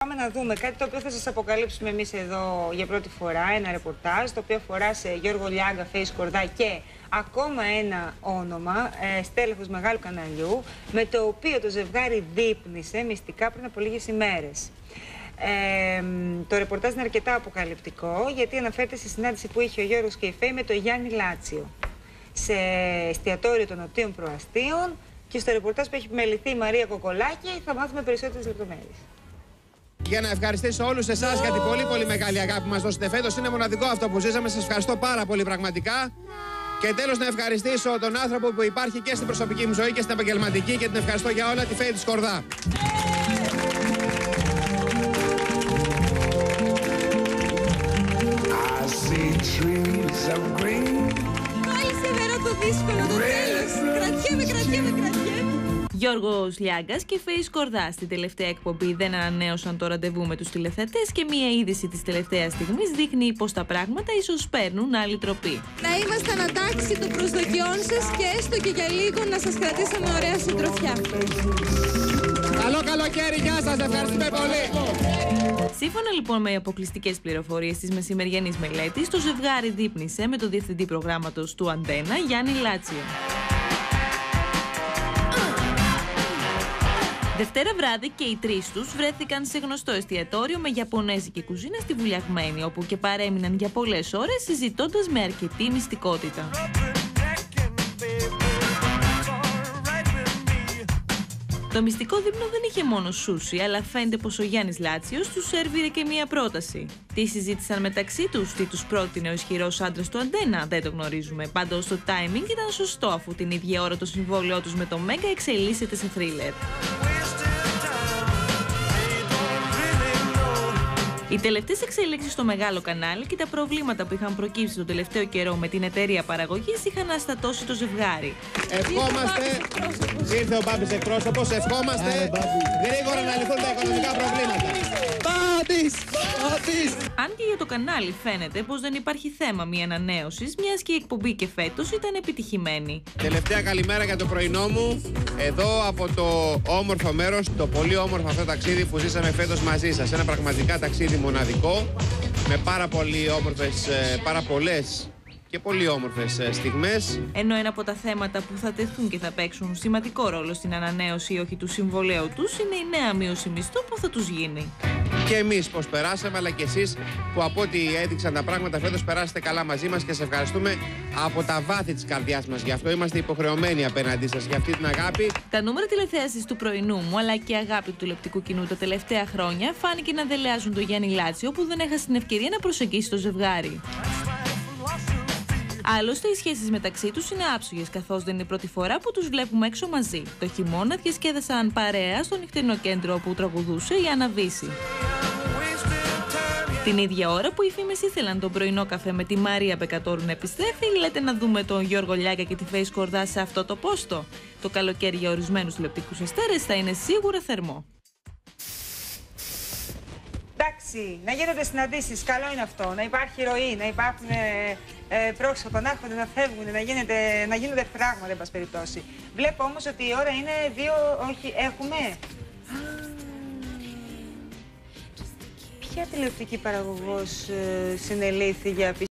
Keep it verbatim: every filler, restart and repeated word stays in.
Πάμε να δούμε κάτι το οποίο θα σας αποκαλύψουμε εμείς εδώ για πρώτη φορά. Ένα ρεπορτάζ το οποίο αφορά σε Γιώργο Λιάγκα, Φέη Σκορδά και ακόμα ένα όνομα, ε, στέλεχος μεγάλου καναλιού, με το οποίο το ζευγάρι δείπνησε μυστικά πριν από λίγες ημέρες. Ε, το ρεπορτάζ είναι αρκετά αποκαλυπτικό, γιατί αναφέρεται στη συνάντηση που είχε ο Γιώργος και η Φέη με τον Γιάννη Λάτσιο σε εστιατόριο των Νοτίων Προαστίων, και στο ρεπορτάζ που έχει επιμεληθεί η Μαρία Κοκολάκη θα μάθουμε περισσότερες λεπτομέρειες. Για να ευχαριστήσω όλους εσάς για την πολύ πολύ μεγάλη αγάπη που μας δώσετε φέτος. Είναι μοναδικό αυτό που ζήσαμε. Σας ευχαριστώ πάρα πολύ πραγματικά. Και τέλος να ευχαριστήσω τον άνθρωπο που υπάρχει και στην προσωπική μου ζωή και στην επαγγελματική, και την ευχαριστώ για όλα, τη Φέη τη Σκορδά. Πάλι σεβερό το δύσκολο, το τέλος. Κρατιέμαι, κρατιέμαι, κρατιέμαι. Γιώργος Λιάγκας και Φέη Σκορδά στην τελευταία εκπομπή δεν ανανέωσαν το ραντεβού με τους τηλεθεατές, και μία είδηση της τελευταίας στιγμής δείχνει πως τα πράγματα ίσως παίρνουν άλλη τροπή. Να είμαστε ανατάξει των προσδοκιών σας και έστω και για λίγο να σας κρατήσαμε ωραία συντροφιά. Καλό καλοκαίρι, γεια σας, ευχαριστούμε πολύ. Σύμφωνα λοιπόν με αποκλειστικές πληροφορίες της μεσημεριανής μελέτης, το ζευγάρι δείπνησε με τον διευθυντή προγράμματος του Αντένα, Γιάννη Λάτσιο. Δευτέρα βράδυ και οι τρεις τους βρέθηκαν σε γνωστό εστιατόριο με ιαπωνέζικη κουζίνα στη Βουλιαγμένη, όπου και παρέμειναν για πολλές ώρες συζητώντας με αρκετή μυστικότητα. Το μυστικό δείπνο δεν είχε μόνο σούσι, αλλά φαίνεται πως ο Γιάννης Λάτσιος τους σερβίρε και μία πρόταση. Τι συζήτησαν μεταξύ τους, τι τους πρότεινε ο ισχυρός άντρας του Αντένα, δεν το γνωρίζουμε. Πάντως το timing ήταν σωστό, αφού την ίδια ώρα το συμβόλαιό τους με το Μέγκα εξελίσσεται σε θρίλερ. Οι τελευταίες εξελίξεις στο μεγάλο κανάλι και τα προβλήματα που είχαν προκύψει τον τελευταίο καιρό με την εταιρεία παραγωγής είχαν αστατώσει το ζευγάρι. Ευχόμαστε, ήρθε ο Μπάμπης εκπρόσωπος, ευχόμαστε γρήγορα να λυθούν τα οικονομικά προβλήματα. Μπάμπης! Μπάμπης! Αν και για το κανάλι φαίνεται πως δεν υπάρχει θέμα μη ανανέωσης, μιας και η εκπομπή και φέτος ήταν επιτυχημένη. Τελευταία καλημέρα για το πρωινό μου, εδώ από το όμορφο μέρος, το πολύ όμορφο αυτό ταξίδι που ζήσαμε φέτος μαζί σας. Ένα πραγματικά ταξίδι μοναδικό, με πάρα πολύ όμορφες, πάρα πολλές και πολύ όμορφες στιγμές. Ενώ ένα από τα θέματα που θα τεθούν και θα παίξουν σημαντικό ρόλο στην ανανέωση ή όχι του συμβολέου τους είναι η νέα μείωση μισθού που θα τους γίνει. Και εμείς πώς περάσαμε, αλλά και εσείς που από ό,τι έδειξαν τα πράγματα φέτος περάσετε καλά μαζί μας, και σε ευχαριστούμε από τα βάθη της καρδιάς μας. Γι' αυτό είμαστε υποχρεωμένοι απέναντί σας για αυτή την αγάπη. Τα νούμερα τηλεθέασης του πρωινού μου, αλλά και η αγάπη του τηλεοπτικού κοινού τα τελευταία χρόνια φάνηκε να δελεάζουν τον Γιάννη Λάτσιο, που δεν έχασε την ευκαιρία να προσεγγίσει το ζευγάρι. Άλλωστε, οι σχέσεις μεταξύ τους είναι άψογες, καθώς δεν είναι η πρώτη φορά που τους βλέπουμε έξω μαζί. Το χειμώνα διασκέδασαν παρέα στο νυχτερινό κέντρο όπου τραγουδούσε η Άννα Βύση. Την ίδια ώρα που οι φήμες ήθελαν τον πρωινό καφέ με τη Μαρία Μπεκατόρου να επιστρέφει, λέτε να δούμε τον Γιώργο Λιάγκα και τη Φέη Σκορδά σε αυτό το πόστο. Το καλοκαίρι για ορισμένους τηλεοπτικούς αστέρες θα είναι σίγουρα θερμό. Εντάξει, να γίνονται συναντήσεις, καλό είναι αυτό, να υπάρχει ροή, να υπάρχουν ε, ε, πρόσωπα, να έρχονται, να φεύγουν, να, γίνεται, να γίνονται πράγματα, εν πάση περιπτώσει. Βλέπω όμως ότι η ώρα είναι δύο, όχι, έχουμε. Α, ποια τηλεοπτική παραγωγός ε, συνελήφθη για